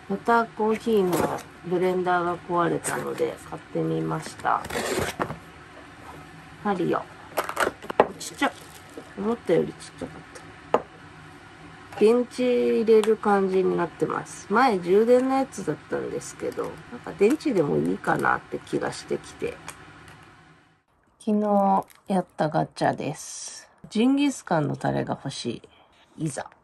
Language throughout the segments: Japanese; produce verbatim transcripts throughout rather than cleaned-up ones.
バターコーヒーのブレンダーが壊れたので買ってみました。ハリオ。ちっちゃい。思ったよりちっちゃかった。電池入れる感じになってます。前充電のやつだったんですけど、なんか電池でもいいかなって気がしてきて。昨日やったガチャです。ジンギスカンのタレが欲しい。いざ。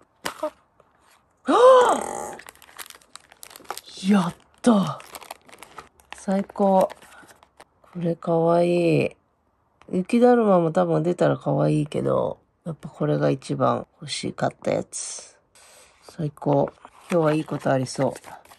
はぁやった最高。これかわいい。雪だるまも多分出たらかわいいけど、やっぱこれが一番欲しかったやつ。最高。今日はいいことありそう。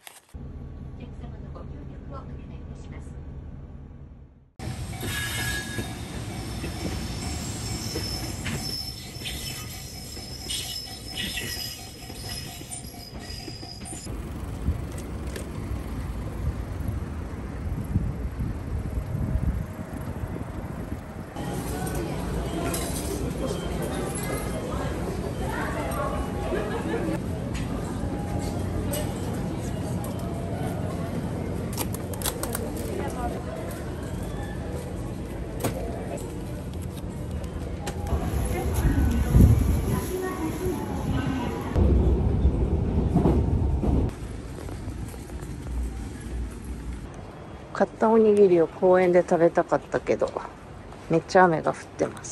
買ったおにぎりを公園で食べたかったけど、めっちゃ雨が降ってます。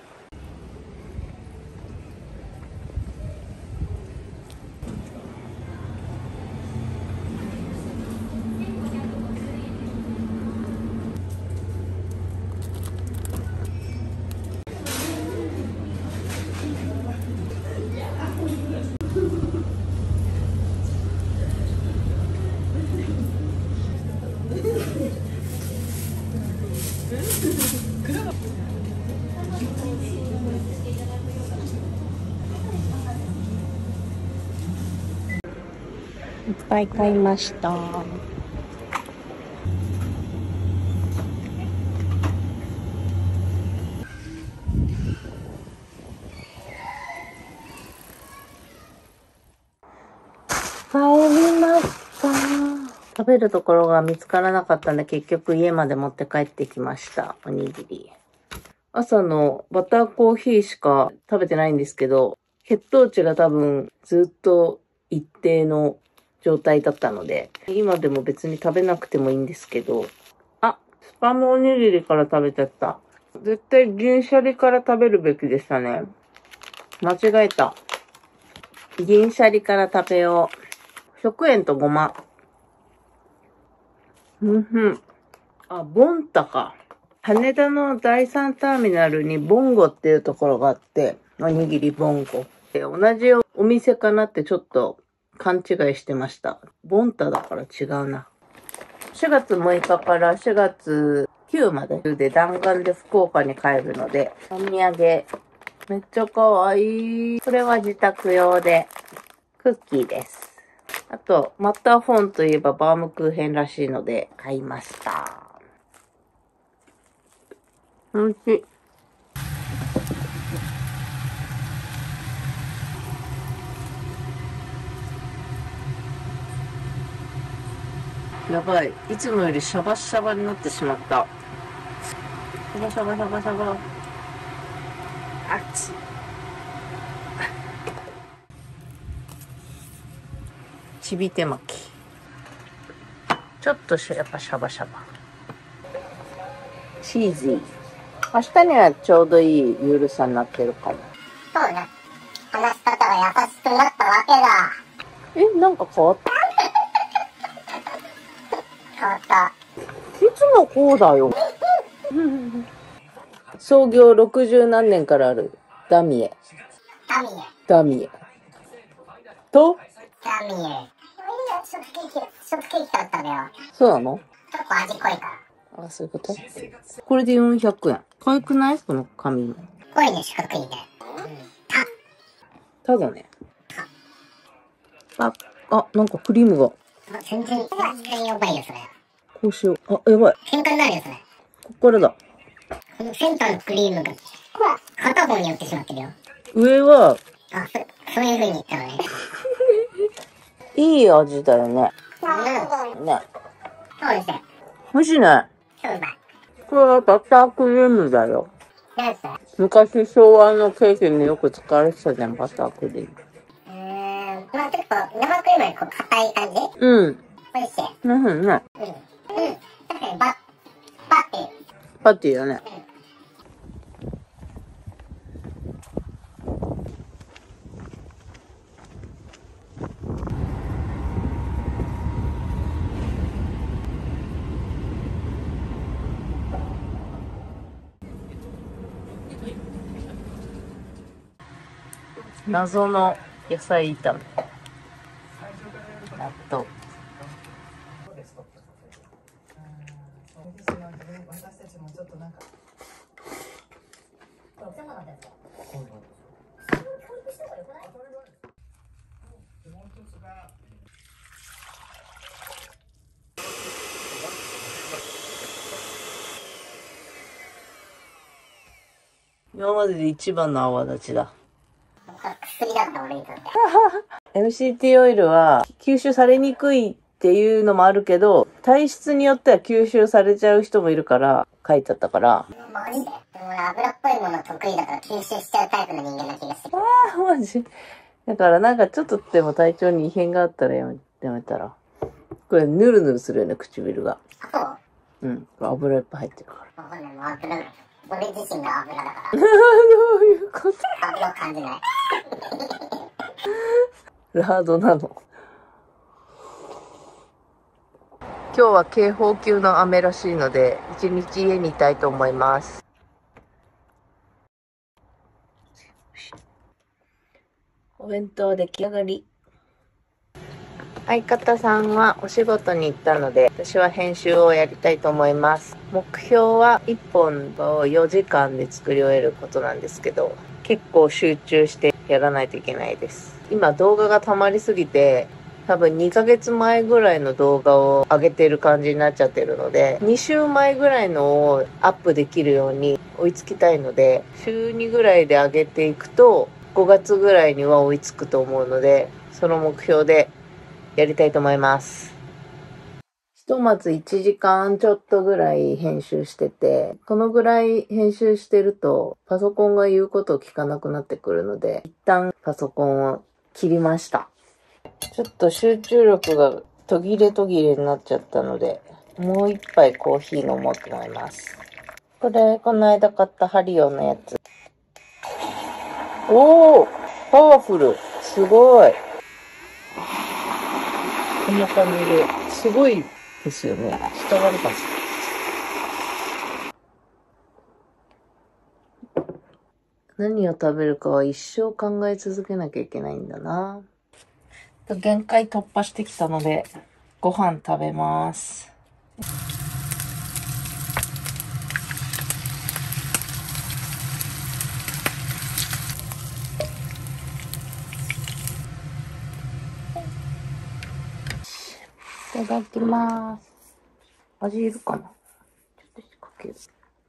いっぱい買いました。帰りました。食べるところが見つからなかったんで結局家まで持って帰ってきました。おにぎり。朝のバターコーヒーしか食べてないんですけど、血糖値が多分ずっと一定の状態だったので、今でも別に食べなくてもいいんですけど、あ、スパムおにぎりから食べちゃった。絶対銀シャリから食べるべきでしたね。間違えた。銀シャリから食べよう。食塩とごま。うんふん。あ、ボンタか。羽田の第三ターミナルにボンゴっていうところがあって、おにぎりボンゴ。同じお店かなってちょっと勘違いしてました。ボンタだから違うな。しがつむいかからしがつくにまでで弾丸で福岡に帰るので、お土産。めっちゃかわいい。これは自宅用で、クッキーです。あと、マッターフォンといえばバームクーヘンらしいので買いました。おいしい。やばい。いつもよりシャバシャバになってしまった。シャバシャバシャバシャバ。あっち。ちび手巻き。ちょっとやっぱシャバシャバ。チーズィー。明日にはちょうどいいゆるさになってるかも。 そうね。話し方が優しくなったわけだ。 え、なんか変わった？ 変わった。 いつもこうだよ。創業ろくじゅうなんねんからあるダミエ。 ダミエ。 ダミエ。とダミエ。ショートケーキ、ショートケーキだったのよ。 そうなの？ 結構味濃いから。 あ、そういうこと？これでよんひゃくえん。可愛くない？この紙。 濃いね、四角いね。 ただね。あ、あ、なんかクリームが。 全然、やばいよ、それ。 こうしよう。あ、やばい。 喧嘩になるよ、それ。 こっからだ。 このセンターのクリームが、片方に寄ってしまってるよ。 上は、 あ、そ、そういう風に言ったのね。 いい味だよね。 うん。 ね。 そうですね。 美味しいね。 超うまい。 これはバタークリームだよ。 何それ？ 昔昭和のケーキによく使われてたじゃん、バタークリーム。 うーん。まあ結構、生クリームよりこう硬い感じ？ うん。 美味しい。 うんうんね。 うん。うん。確かにバッ、バッっていう。 パティだね。謎の野菜炒め。納豆。今までで一番の泡立ちだ。 薬だった俺にとって。 エムシーティー オイルは吸収されにくいっていうのもあるけど、体質によっては吸収されちゃう人もいるから書いてあったから。 マジで？でも俺油っぽいもの得意だから吸収しちゃうタイプの人間な気がする。 ああ、マジ。だからなんかちょっとでも体調に異変があったらやめ、やめたら。これヌルヌルするよね、唇が。 あ、 うん。油いっぱい入ってるから。 そう？わかんない。もう油、俺自身が油だから。 どういうこと？ 油を感じない。 ラードなの。今日は警報級の雨らしいので、一日家にいたいと思います。お弁当出来上がり。相方さんはお仕事に行ったので、私は編集をやりたいと思います。目標はいっぽんをよじかんで作り終えることなんですけど、結構集中してやらないといけないです。今動画が溜まりすぎて、多分にかげつまえぐらいの動画を上げてる感じになっちゃってるので、にしゅうまえぐらいのをアップできるように追いつきたいので、しゅうにぐらいで上げていくと、ごがつぐらいには追いつくと思うので、その目標でやりたいと思います。ひとまずいちじかんちょっとぐらい編集してて、このぐらい編集してるとパソコンが言うことを聞かなくなってくるので、一旦パソコンを切りました。ちょっと集中力が途切れ途切れになっちゃったので、もう一杯コーヒー飲もうと思います。これ、この間買ったハリオのやつ。おー！パワフル！すごい！こんな感じで、すごいですよね。伝わるかしら。何を食べるかは一生考え続けなきゃいけないんだな。限界突破してきたので、ご飯食べます。いただきます。味いるかな？ちょっとかける。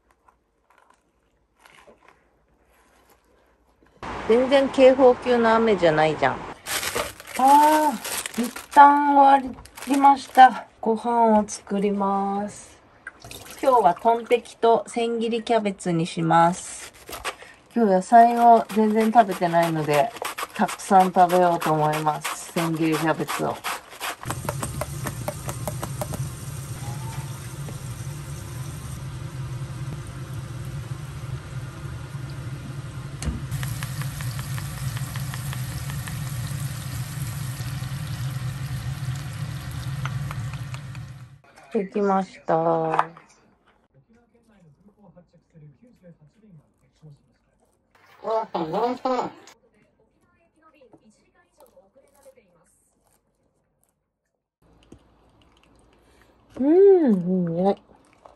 全然警報級の雨じゃないじゃん。あー、一旦終わりました。ご飯を作ります。今日はトンテキと千切りキャベツにします。今日野菜を全然食べてないので、たくさん食べようと思います。千切りキャベツを。できました。うん、うん、ね。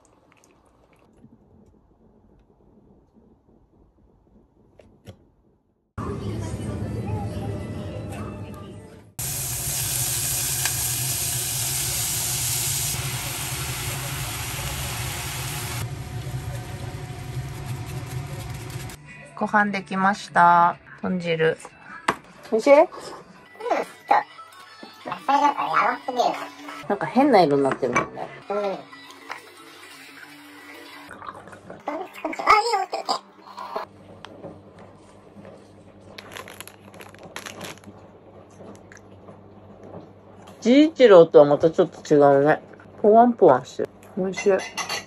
ご飯できました。豚汁。おいしい？うん、 それなんかやばすぎるな。 なんか変な色になってるもんね。 うん。あ、いいよ、って言って。 ジイチローとはまたちょっと違うね。ポワンポワンしてる。美味しい。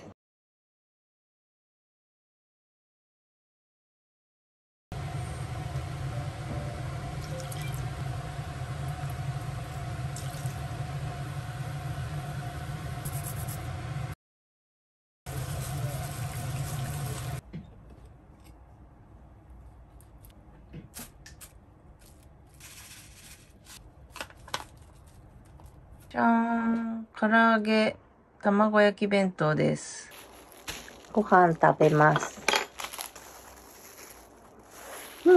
じゃーん。唐揚げ、卵焼き弁当です。ご飯食べます。うん。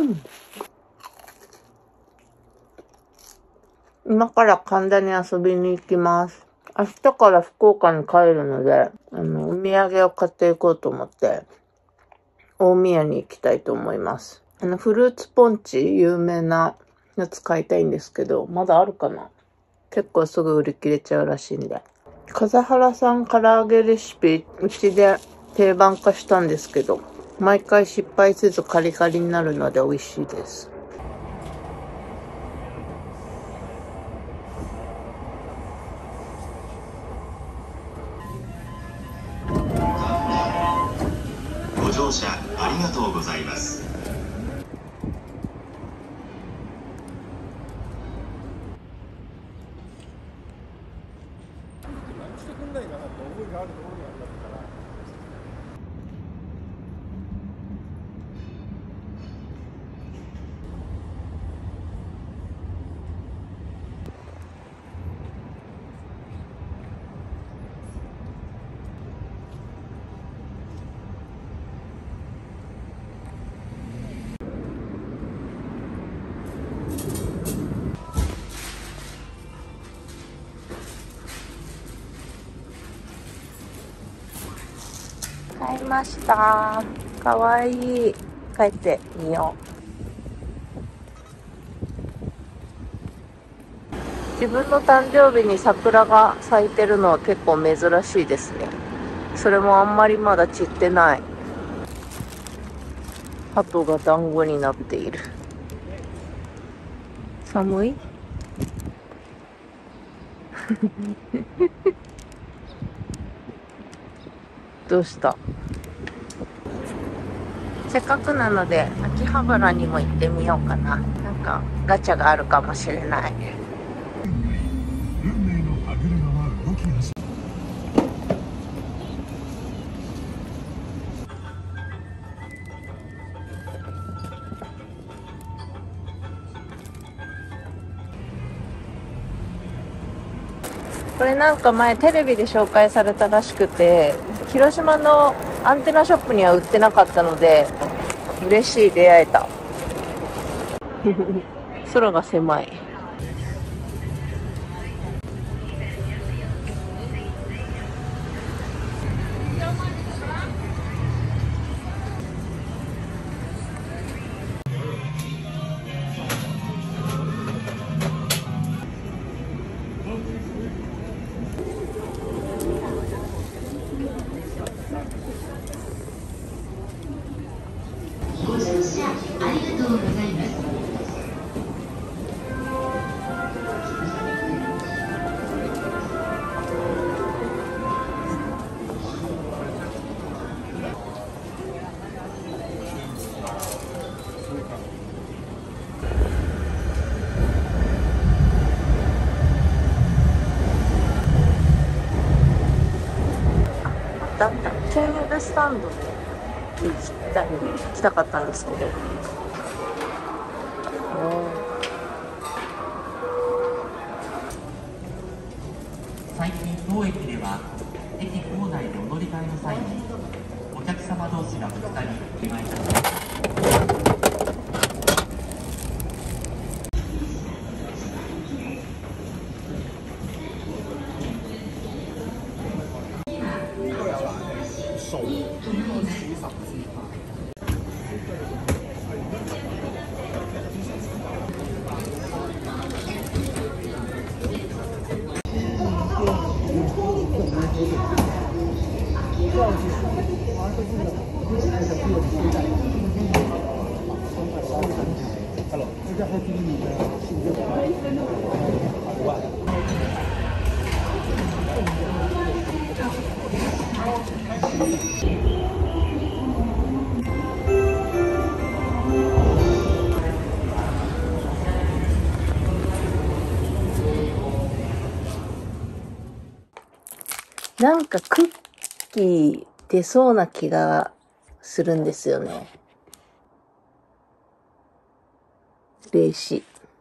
今から神田に遊びに行きます。明日から福岡に帰るので、あの、お土産を買っていこうと思って、大宮に行きたいと思います。あの、フルーツポンチ、有名なやつ買いたいんですけど、まだあるかな？結構すぐ売り切れちゃうらしいんで。風原さん唐揚げレシピ、うちで定番化したんですけど、毎回失敗せずカリカリになるので美味しいです。 ご乗車ありがとうございます。 買いました。かわいい。帰ってみよう。自分の誕生日に桜が咲いてるのは結構珍しいですね。それもあんまりまだ散ってない。鳩が団子になっている。寒い？どうした？せっかくなので秋葉原にも行ってみようかな。なんかガチャがあるかもしれない。 運命の歯車は動き始めこれなんか前テレビで紹介されたらしくて、広島のアンテナショップには売ってなかったので嬉しい、出会えた。空が狭い。 ご乗車ありがとうございます。 だったケーブスタンドで行きたい行きたかったんですけど、 最近当駅では駅構内でお乗り換えの際にお客様同士がぶつかりお願いいたします。 なんかクッキー出そうな気がするんですよね。霊視。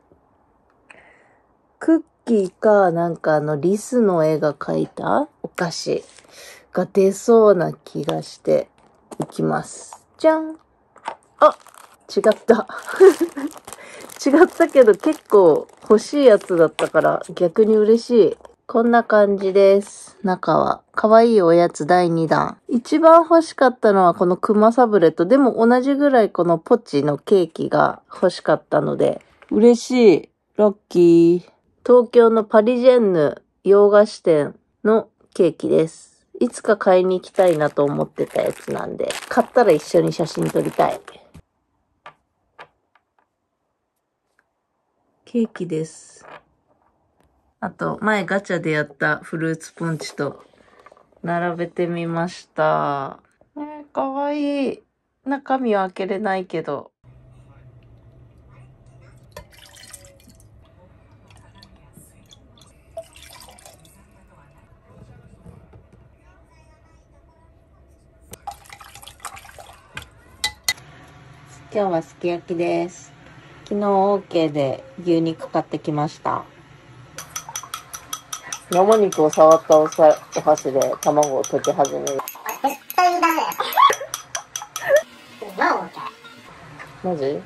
クッキーか、なんかあのリスの絵が描いたお菓子が出そうな気がしていきます。じゃん。あ、違った。違ったけど結構欲しいやつだったから逆に嬉しい。こんな感じです。中は。かわいいおやつだいにだん。一番欲しかったのはこのクマサブレと、でも同じぐらいこのポチのケーキが欲しかったので、嬉しい。ラッキー。東京のパリジェンヌ洋菓子店のケーキです。いつか買いに行きたいなと思ってたやつなんで、買ったら一緒に写真撮りたい。ケーキです。あと、前ガチャでやったフルーツポンチと並べてみました。えー、かわいい。中身は開けれないけど。今日はすき焼きです。昨日 OK で牛肉買ってきました。生肉を触ったおさお箸で卵を溶き始める。 絶対ダメだよ。もうマジ？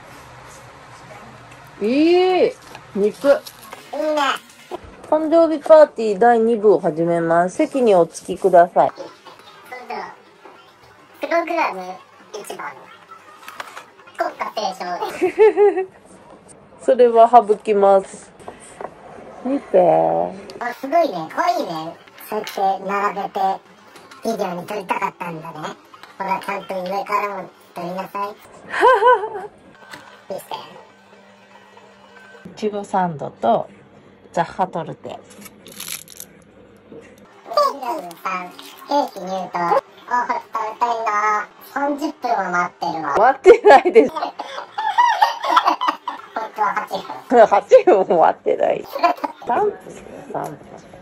いい肉。 いいね。 誕生日パーティーだいにぶを始めます。席にお着きください。 それでは、プログラムいちばん。国歌斉唱。 それは省きます。見て。 あ、すごいね。かわいいね。そうやって並べてビデオに撮りたかったんだね。ほら、ちゃんと上からも撮りなさい。見せて。 いちごサンドとザッハトルテ。 ケーキラムさん、ケーキ入刀。あ、食べたいな。さんじゅっぷんは待ってるわ。 待ってないです。 本当ははちふん。 はちふんも待ってない。さんぷん、さんぷん。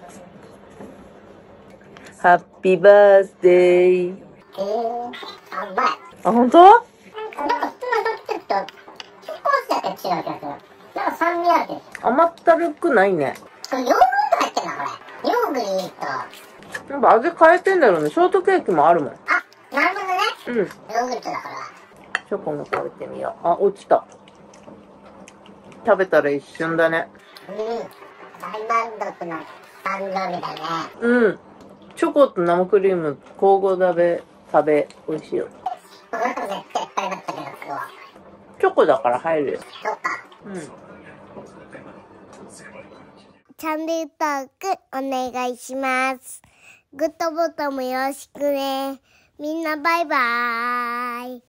ハッピーバースデー。 えー、あ、うまい。 あ、ほんと？ なんか、なんか普通のドキドキと少しだけ違う気がする。なんか酸味あるけど。 甘ったるくないね。 これヨーグルト入ってんな、これ。ヨーグルト。 なんか味変えてんだろうね。ショートケーキもあるもん。 あ、なるほどね。 うん。 ヨーグルトだから。 チョコも食べてみよう。あ、落ちた。食べたら一瞬だね。 うん。大満足な誕生日だね。 うん。チョコと生クリーム交互食べ、食べ、美味しいよ。 お腹絶対いっぱいだったけど、すごい。 チョコだから入るよ。 そうか。 うん。 チャンネル登録お願いします。グッドボタンもよろしくね。みんなバイバーイ。